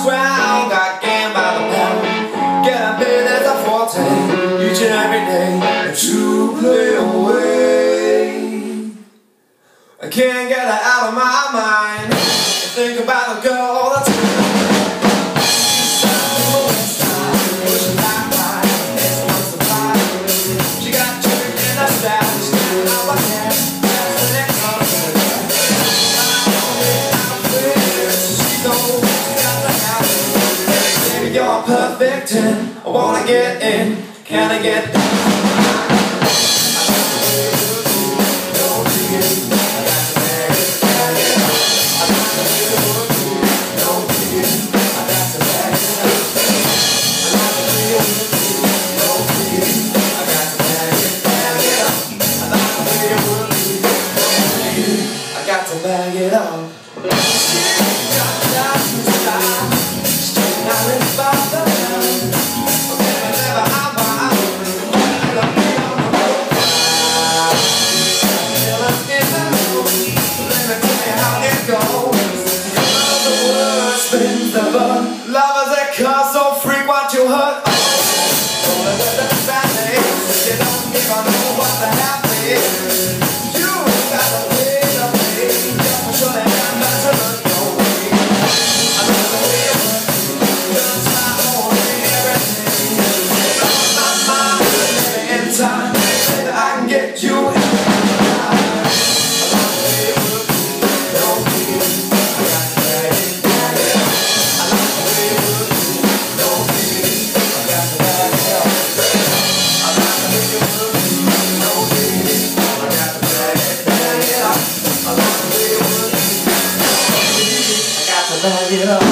ground, got game by the pound. Get a bit as a forte, each and every day, and to play away. I can't get her out of my mind. I think about the girl all the time. She got chicken in her style, standing out my hand. You're a perfect 10. I wanna get in. Can I get down? I got to bag it up. Lovers that cause so freak what you hurt. Don't let the bad days. You don't even know what the happy is. You gotta pay the pay. Just for sure that I'm not to look your way. I love the way you work. Just my own everything. My mind, living in time. That I can get you in. Bag it up.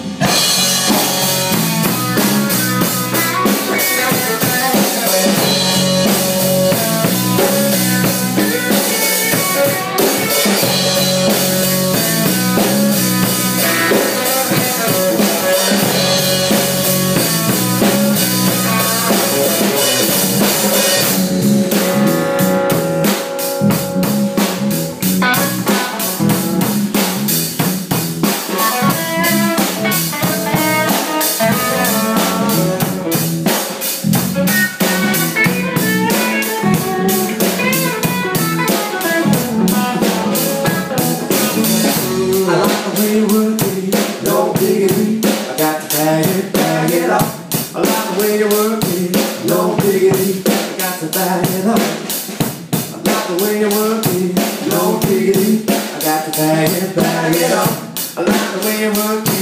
No diggity, I got to bag it up. I like the way you work it, no diggity, I got to bag it up. I like the way you work it, no diggity, I got to bag it up. I like the way you work it.